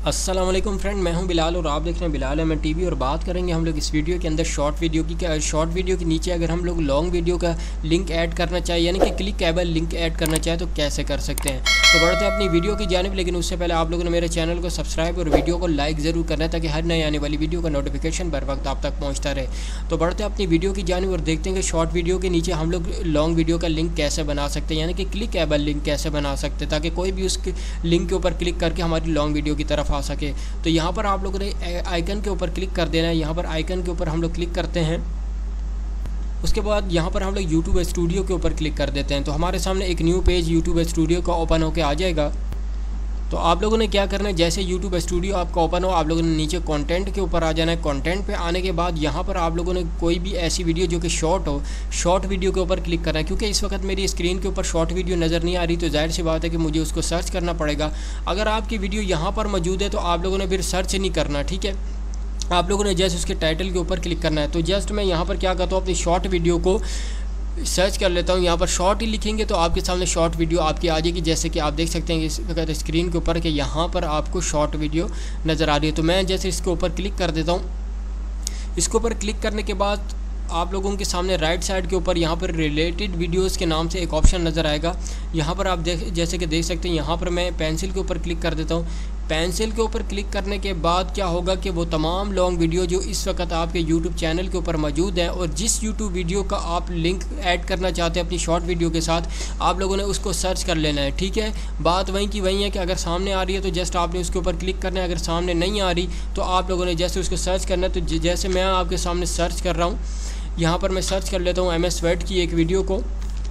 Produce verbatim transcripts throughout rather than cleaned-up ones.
अस्सलाम वालेकुम फ्रेंड, मैं हूं बिलाल और आप देख रहे हैं बिलाल एम टीवी। और बात करेंगे हम लोग इस वीडियो के अंदर शॉर्ट वीडियो की। क्या शॉर्ट वीडियो के नीचे अगर हम लोग लॉन्ग वीडियो का लिंक ऐड करना चाहिए, यानी कि क्लिकेबल लिंक ऐड करना चाहे तो कैसे कर सकते हैं। तो बढ़ते हैं अपनी वीडियो की जानिब, लेकिन उससे पहले आप लोगों ने मेरे चैनल को सब्सक्राइब और वीडियो को लाइक ज़रूर करना है ताकि हर नई आने वाली वीडियो का नोटिफिकेशन बर वक्त आप तक पहुँचता रहे। तो बढ़ते हैं अपनी वीडियो की जानिब और देखते हैं कि शॉर्ट वीडियो के नीचे हम लोग लॉन्ग वीडियो का लिंक कैसे बना सकते हैं, यानी कि क्लिकेबल लिंक कैसे बना सकते हैं ताकि कोई भी उस लिंक के ऊपर क्लिक करके हमारी लॉन्ग वीडियो की तरफ आ सके। तो यहाँ पर आप लोगों ने आइकन के ऊपर क्लिक कर देना है। यहाँ पर आइकन के ऊपर हम लोग क्लिक करते हैं, उसके बाद यहाँ पर हम लोग यूट्यूब स्टूडियो के ऊपर क्लिक कर देते हैं। तो हमारे सामने एक न्यू पेज यूट्यूब स्टूडियो का ओपन होकर आ जाएगा। तो आप लोगों ने क्या करना है, जैसे यूट्यूब स्टूडियो आपका ओपन हो, आप लोगों ने नीचे कंटेंट के ऊपर आ जाना है। कंटेंट पे आने के बाद यहाँ पर आप लोगों ने कोई भी ऐसी वीडियो जो कि शॉर्ट हो, शॉर्ट वीडियो के ऊपर क्लिक करना है। क्योंकि इस वक्त मेरी स्क्रीन के ऊपर शॉर्ट वीडियो नज़र नहीं आ रही, तो जाहिर सी बात है कि मुझे उसको सर्च करना पड़ेगा। अगर आपकी वीडियो यहाँ पर मौजूद है तो आप लोगों ने फिर सर्च नहीं करना, ठीक है। आप लोगों ने जैसे उसके टाइटल के ऊपर क्लिक करना है। तो जस्ट मैं यहाँ पर क्या करता हूँ, अपनी शॉर्ट वीडियो को सर्च कर लेता हूँ। यहाँ पर शॉर्ट ही लिखेंगे तो आपके सामने शॉर्ट वीडियो आपकी आ जाएगी, जैसे कि आप देख सकते हैं इस वक्त स्क्रीन के ऊपर कि यहाँ पर आपको शॉर्ट वीडियो नज़र आ रही है। तो मैं जैसे इसके ऊपर क्लिक कर देता हूँ। इसके ऊपर क्लिक करने के बाद आप लोगों के सामने राइट साइड के ऊपर यहाँ पर रिलेटेड वीडियोस के नाम से एक ऑप्शन नज़र आएगा। यहाँ पर आप देख जैसे कि देख सकते हैं, यहाँ पर मैं पेंसिल के ऊपर क्लिक कर देता हूँ। पेंसिल के ऊपर क्लिक करने के बाद क्या होगा कि वो तमाम लॉन्ग वीडियो जो इस वक्त आपके यूट्यूब चैनल के ऊपर मौजूद है और जिस यूट्यूब वीडियो का आप लिंक ऐड करना चाहते हैं अपनी शॉर्ट वीडियो के साथ, आप लोगों ने उसको सर्च कर लेना है, ठीक है। बात वहीं की वहीं है कि अगर सामने आ रही है तो जस्ट आपने उसके ऊपर क्लिक करना है। अगर सामने नहीं आ रही तो आप लोगों ने जैसे उसको सर्च करना है। तो जैसे मैं आपके सामने सर्च कर रहा हूँ, यहाँ पर मैं सर्च कर लेता हूँ एम एस वर्ड की एक वीडियो को,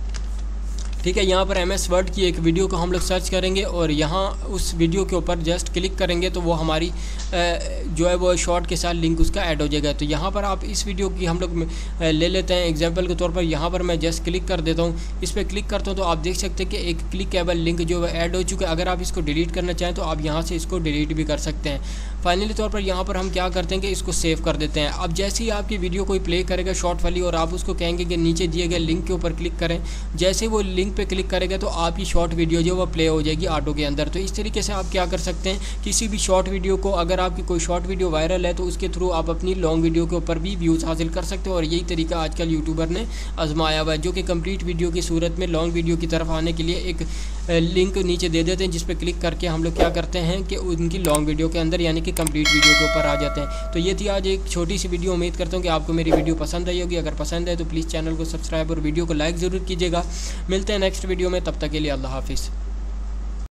ठीक है। यहाँ पर एम एस वर्ड की एक वीडियो को हम लोग सर्च करेंगे और यहाँ उस वीडियो के ऊपर जस्ट क्लिक करेंगे तो वो हमारी जो है वो शॉर्ट के साथ लिंक उसका ऐड हो जाएगा। तो यहाँ पर आप इस वीडियो की हम लोग ले लेते हैं एग्जांपल के तौर पर। यहाँ पर मैं जस्ट क्लिक कर देता हूँ, इस पर क्लिक करता हूँ तो आप देख सकते हैं कि एक क्लिकेबल लिंक जो है ऐड हो चुका है। अगर आप इसको डिलीट करना चाहें तो आप यहाँ से इसको डिलीट भी कर सकते हैं। फाइनली तौर पर यहाँ पर हम क्या करते हैं कि इसको सेव कर देते हैं। अब जैसे ही आपकी वीडियो कोई प्ले करेगा शॉर्ट वाली और आप उसको कहेंगे कि नीचे दिए गए लिंक के ऊपर क्लिक करें, जैसे वो लिंक पे क्लिक करेगा तो आपकी शॉर्ट वीडियो जो वो प्ले हो जाएगी ऑटो के अंदर। तो इस तरीके से आप क्या कर सकते हैं, किसी भी शॉर्ट वीडियो को, अगर आपकी कोई शॉर्ट वीडियो वायरल है तो उसके थ्रू आप अपनी लॉन्ग वीडियो के ऊपर भी व्यूज़ हासिल कर सकते हो। और यही तरीका आजकल यूट्यूबर ने आजमाया हुआ है, जो कि कंप्लीट वीडियो की सूरत में लॉन्ग वीडियो की तरफ आने के लिए एक लिंक नीचे दे देते हैं, जिस पर क्लिक करके हम लोग क्या करते हैं कि उनकी लॉन्ग वीडियो के अंदर यानी कि कंप्लीट वीडियो के ऊपर आ जाते हैं। तो ये थी आज एक छोटी सी वीडियो। उम्मीद करता हूँ कि आपको मेरी वीडियो पसंद आई होगी। अगर पसंद है तो प्लीज़ चैनल को सब्सक्राइब और वीडियो को लाइक ज़रूर कीजिएगा। मिलते हैं नेक्स्ट वीडियो में, तब तक के लिए अल्लाह हाफिज़।